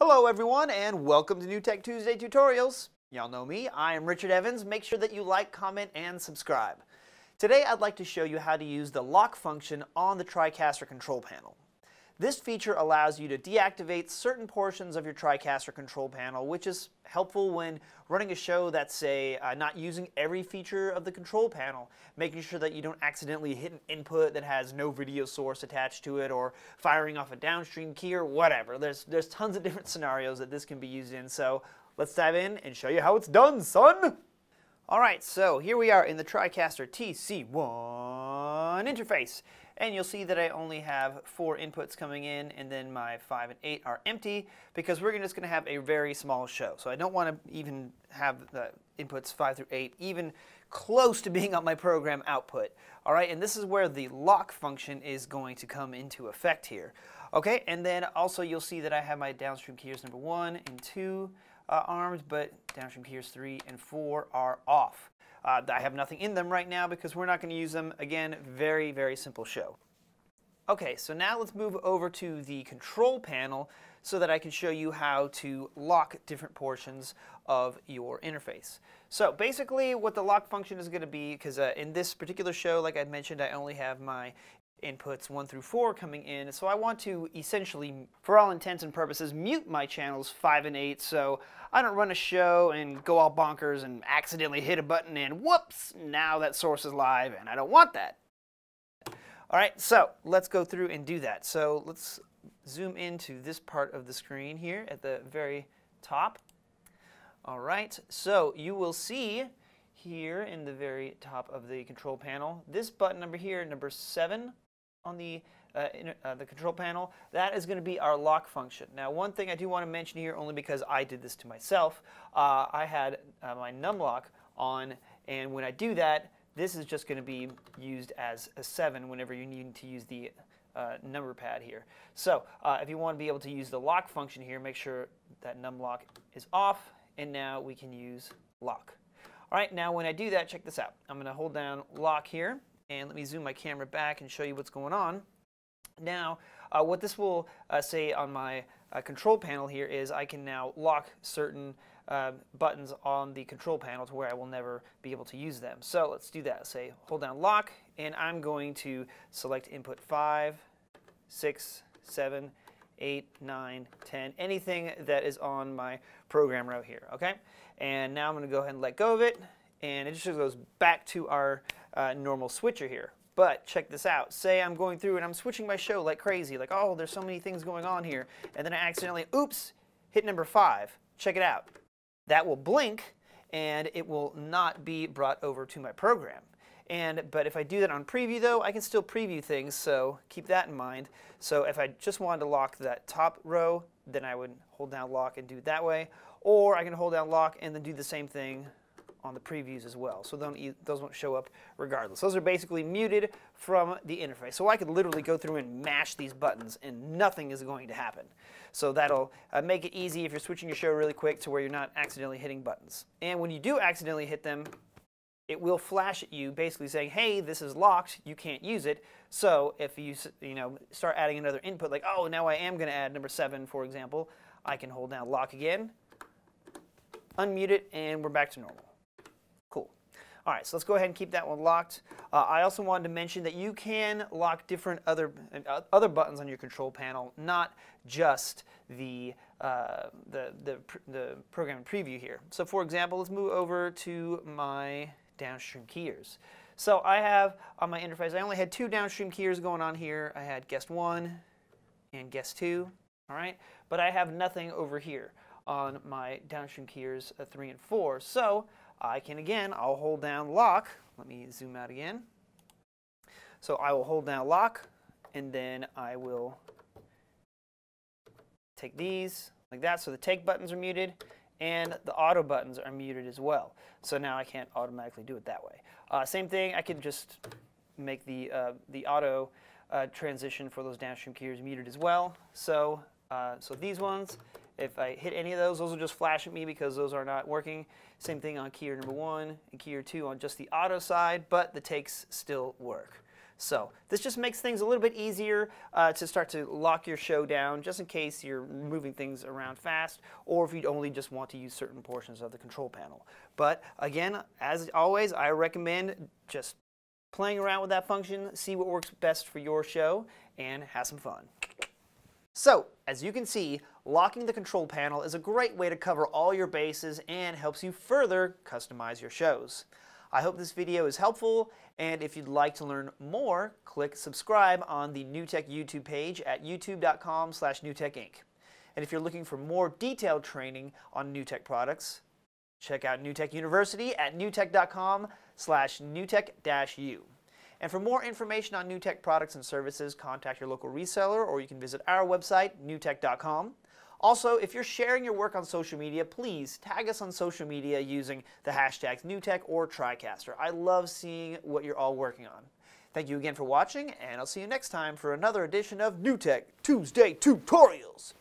Hello everyone and welcome to New Tech Tuesday Tutorials. Y'all know me, I am Richard Evans. Make sure that you like, comment, and subscribe. Today I'd like to show you how to use the lock function on the TriCaster Control Panel. This feature allows you to deactivate certain portions of your TriCaster Control Panel, which is helpful when running a show that's, say, not using every feature of the control panel, making sure that you don't accidentally hit an input that has no video source attached to it, or firing off a downstream key or whatever. There's tons of different scenarios that this can be used in, so let's dive in and show you how it's done, son! Alright, so here we are in the TriCaster TC1 interface. And you'll see that I only have 4 inputs coming in, and then my 5 and 8 are empty because we're just going to have a very small show. So I don't want to even have the inputs 5 through 8 even close to being on my program output. All right, and this is where the lock function is going to come into effect here. Okay, and then also you'll see that I have my downstream keyers number 1 and 2 armed, but downstream keyers 3 and 4 are off. I have nothing in them right now because we're not going to use them. Again, very, very simple show. Okay, so now let's move over to the control panel so that I can show you how to lock different portions of your interface. So basically what the lock function is going to be, because in this particular show, like I mentioned, I only have my inputs 1 through 4 coming in, so I want to essentially, for all intents and purposes, mute my channels 5 and 8 so I don't run a show and go all bonkers and accidentally hit a button and whoops, now that source is live and I don't want that. Alright, so let's go through and do that. So let's zoom into this part of the screen here at the very top. Alright, so you will see here in the very top of the control panel, this button over here, number 7 on the control panel, that is going to be our lock function. Now, one thing I do want to mention here, only because I did this to myself, I had my num lock on, and when I do that, this is just going to be used as a 7 whenever you need to use the number pad here. So if you want to be able to use the lock function here, make sure that num lock is off, and now we can use lock. All right, now when I do that, check this out. I'm going to hold down lock here, and let me zoom my camera back and show you what's going on. Now, what this will say on my control panel here is I can now lock certain buttons on the control panel to where I will never be able to use them. So let's do that. Say hold down lock, and I'm going to select input 5, 6, 7, 8, 9, 10, anything that is on my program row here, okay? And now I'm going to go ahead and let go of it, and it just goes back to our normal switcher here. But check this out. Say I'm going through and I'm switching my show like crazy, like, oh, there's so many things going on here, and then I accidentally, oops, hit number 5. Check it out. That will blink, and it will not be brought over to my program. But if I do that on preview, though, I can still preview things, so keep that in mind. So if I just wanted to lock that top row, then I would hold down lock and do it that way. Or I can hold down lock and then do the same thing on the previews as well. So those won't show up regardless. Those are basically muted from the interface. So I could literally go through and mash these buttons and nothing is going to happen. So that'll make it easy if you're switching your show really quick to where you're not accidentally hitting buttons. And when you do accidentally hit them, it will flash at you basically saying, hey, this is locked, you can't use it. So if you start adding another input, like, oh, now I am going to add number 7, for example, I can hold down lock again, unmute it, and we're back to normal. Cool. All right, so let's go ahead and keep that one locked. I also wanted to mention that you can lock different other buttons on your control panel, not just the program preview here. So for example, let's move over to my downstream keyers. So I have on my interface, I only had 2 downstream keyers going on here. I had guest 1 and guest 2, all right? But I have nothing over here on my downstream keyers 3 and 4. So I can, again, I'll hold down lock. Let me zoom out again. So I will hold down lock, and then I will take these like that. So the take buttons are muted, and the auto buttons are muted as well. So now I can't automatically do it that way. Same thing, I can just make the auto transition for those downstream keyers muted as well. So these ones, if I hit any of those will just flash at me because those are not working. Same thing on keyer number 1 and keyer 2 on just the auto side, but the takes still work. So this just makes things a little bit easier to start to lock your show down, just in case you're moving things around fast, or if you only just want to use certain portions of the control panel. But again, as always, I recommend just playing around with that function, see what works best for your show, and have some fun. So, as you can see, locking the control panel is a great way to cover all your bases and helps you further customize your shows. I hope this video is helpful, and if you'd like to learn more, click subscribe on the NewTek YouTube page at youtube.com/NewTekInc. And if you're looking for more detailed training on NewTek products, check out NewTek University at newtek.com/newtek-u. And for more information on NewTek products and services, contact your local reseller, or you can visit our website, newtek.com. Also, if you're sharing your work on social media, please tag us on social media using the hashtags NewTek or TriCaster. I love seeing what you're all working on. Thank you again for watching, and I'll see you next time for another edition of NewTek Tuesday Tutorials.